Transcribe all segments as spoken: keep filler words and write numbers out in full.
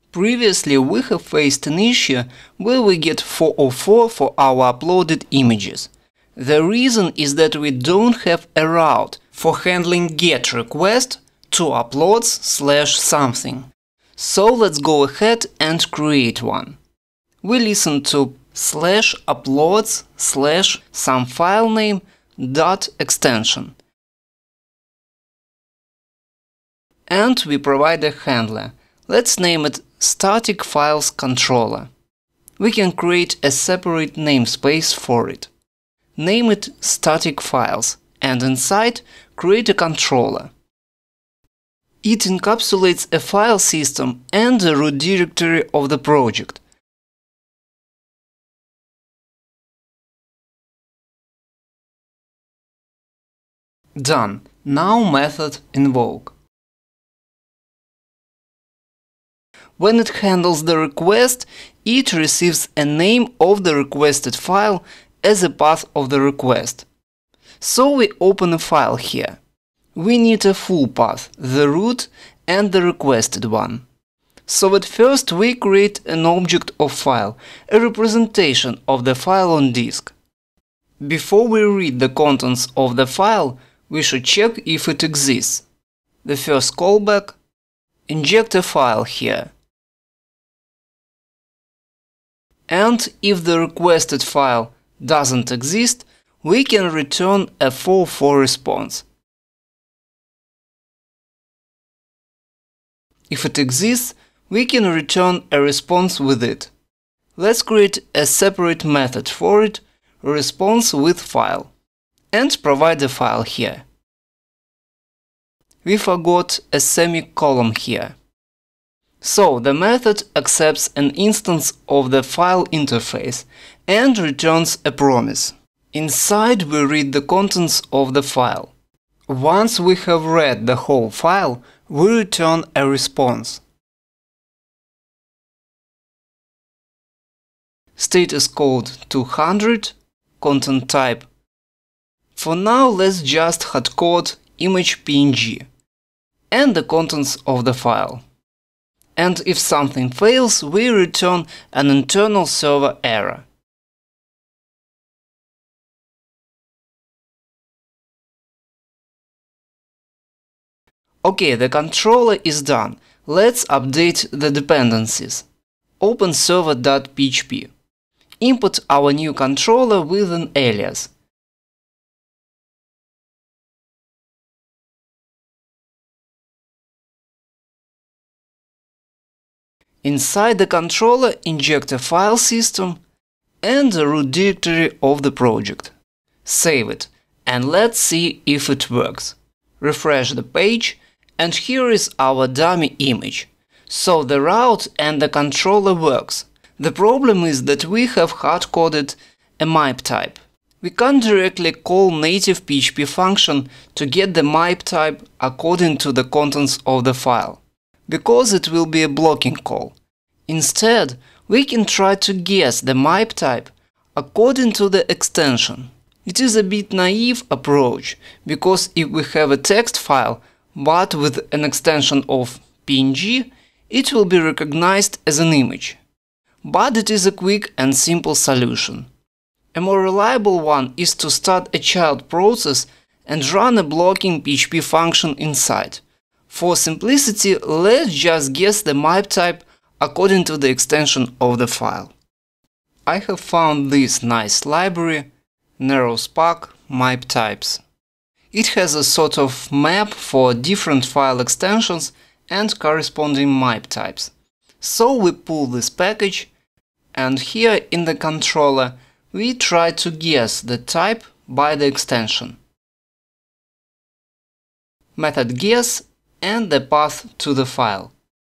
Previously we have faced an issue where we get four oh four for our uploaded images. The reason is that we don't have a route for handling GET request to uploads slash something. So let's go ahead and create one. We listen to slash uploads slash some file name dot extension. And we provide a handler. Let's name it static files controller. We can create a separate namespace for it. Name it static files and inside create a controller. It encapsulates a file system and the root directory of the project. Done. Now method invoke. When it handles the request, it receives a name of the requested file as a path of the request. So we open a file here. We need a full path, the root and the requested one. So at first we create an object of file, a representation of the file on disk. Before we read the contents of the file, we should check if it exists. The first callback, inject a file here. And if the requested file doesn't exist, we can return a four oh four response. If it exists, we can return a response with it. Let's create a separate method for it, response with file, and provide the file here. We forgot a semicolon here. So the method accepts an instance of the file interface and returns a promise. Inside we read the contents of the file. Once we have read the whole file, we return a response. Status code two hundred, content type. For now let's just hardcode image P N G and the contents of the file. And if something fails, we return an internal server error. Okay, the controller is done. Let's update the dependencies. Open server dot P H P. Input our new controller with an alias. Inside the controller, inject a file system and the root directory of the project. Save it and let's see if it works. Refresh the page and here is our dummy image. So the route and the controller works. The problem is that we have hard-coded a map type. We can't directly call native P H P function to get the map type according to the contents of the file, because it will be a blocking call. Instead, we can try to guess the map type according to the extension. It is a bit naive approach, because if we have a text file, but with an extension of P N G, it will be recognized as an image. But it is a quick and simple solution. A more reliable one is to start a child process and run a blocking P H P function inside. For simplicity, let's just guess the map type according to the extension of the file. I have found this nice library, NarrowSpark map types. It has a sort of map for different file extensions and corresponding map types. So we pull this package, and here in the controller we try to guess the type by the extension. Method guess and the path to the file.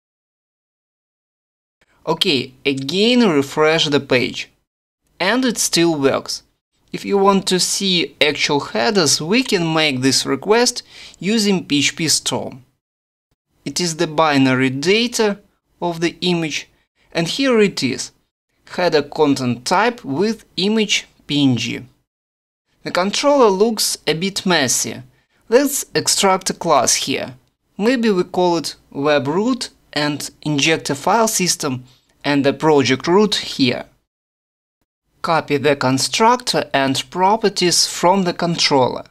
Okay, again refresh the page. And it still works. If you want to see actual headers, we can make this request using P H P Storm. It is the binary data of the image, and here it is. Header content type with image P N G. The controller looks a bit messy. Let's extract a class here. Maybe we call it webRoot and inject a file system and the project root here. Copy the constructor and properties from the controller.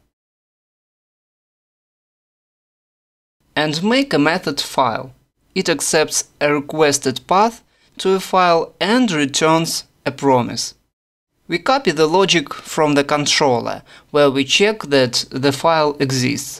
And make a method file. It accepts a requested path to a file and returns a promise. We copy the logic from the controller, where we check that the file exists.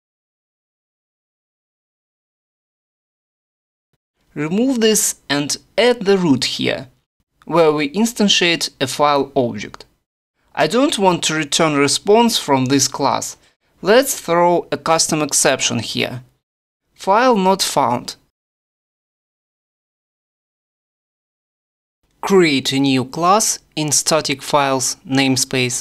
Remove this and add the root here, where we instantiate a file object. I don't want to return response from this class. Let's throw a custom exception here. File not found. Create a new class in static files namespace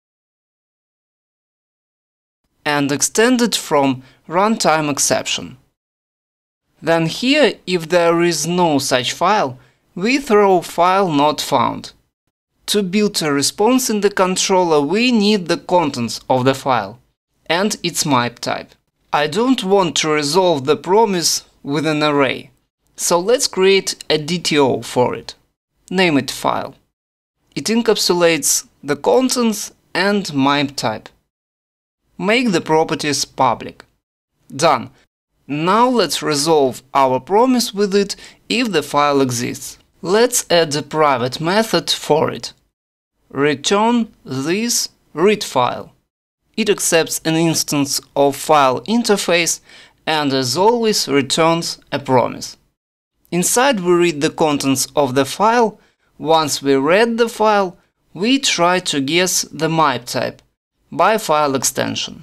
and extend it from runtime exception. Then here, if there is no such file, we throw file not found. To build a response in the controller, we need the contents of the file and its map type. I don't want to resolve the promise with an array, so let's create a D T O for it. Name it file. It encapsulates the contents and map type. Make the properties public. Done. Now let's resolve our promise with it if the file exists. Let's add a private method for it. Return this read file. It accepts an instance of file interface and, as always, returns a promise. Inside we read the contents of the file. Once we read the file, we try to guess the map type by file extension.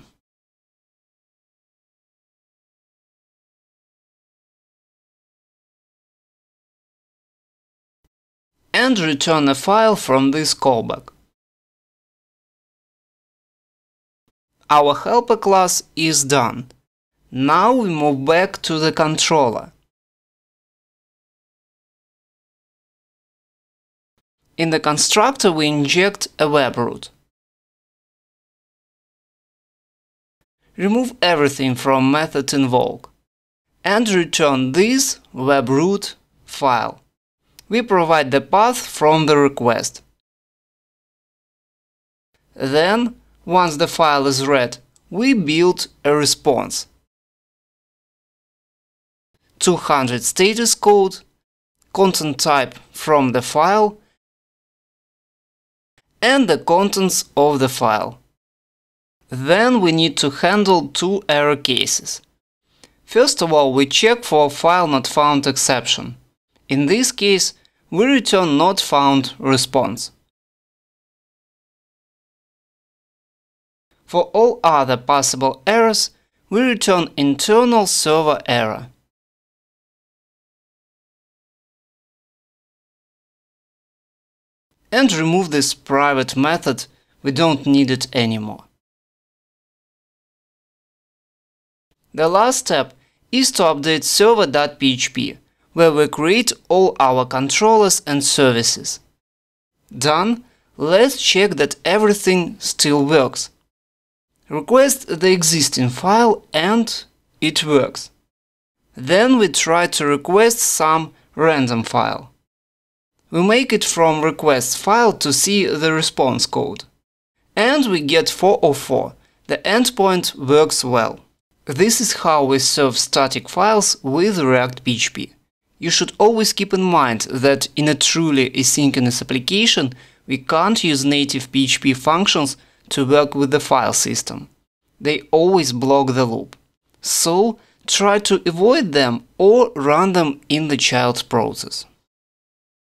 And return a file from this callback. Our helper class is done. Now we move back to the controller. In the constructor we inject a web root. Remove everything from method invoke and return this web root file. We provide the path from the request. Then, once the file is read, we build a response. two hundred status code, content type from the file, and the contents of the file. Then we need to handle two error cases. First of all, we check for file not found exception. In this case, we return not found response. For all other possible errors, we return internal server error. And remove this private method, we don't need it anymore. The last step is to update server dot P H P, where we create all our controllers and services. Done. Let's check that everything still works. Request the existing file and it works. Then we try to request some random file. We make it from request file to see the response code. And we get four oh four. The endpoint works well. This is how we serve static files with React P H P. You should always keep in mind that in a truly asynchronous application, we can't use native P H P functions to work with the file system. They always block the loop. So, try to avoid them or run them in the child process.